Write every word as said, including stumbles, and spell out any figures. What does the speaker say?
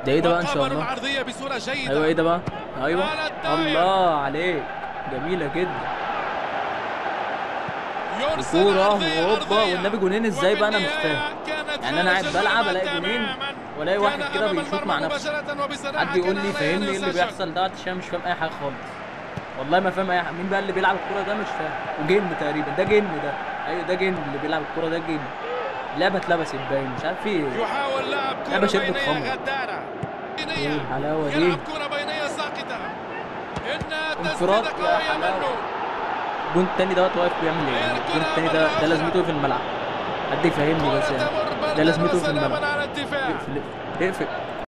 ده ايه ده بقى ان شاء الله؟ العرضية بصورة جيدة. ايوه ايه ده بقى؟ ايوه الله عليك، جميله جدا. الكوره وهوبا والنبي جونين ازاي بقى؟ انا مش فاهم. يعني انا قاعد بلعب الاقي جونين والاقي واحد كده بيشوط مع نفسه. حد يقول لي فهمني ايه اللي بيحصل ده عشان مش فاهم اي حاجه خالص. والله ما فاهم اي حاجه. مين بقى اللي بيلعب الكوره ده؟ مش فاهم. وجن تقريبا، ده جن ده. ايوه ده جن اللي بيلعب الكوره ده، جن. اللعبه اتلبست باين، مش عارف في ايه. يحاول لعب كرة لعبه شدت بينية خمر. غدارة. ايه الحلاوه دي؟ يلعب كرة بينية ساقطة. إنها انفراد تسديدة يا قوية حلاوه. منه. الجون التاني دوت واقف بيعمل ايه؟ يعني الجون التاني ده ده لازمته ايه في الملعب؟ حد يفهمني بس يعني. كرة تمر ده بردا لازمته ايه في الملعب؟ وسلاما على الدفاع. اقفل اقفل.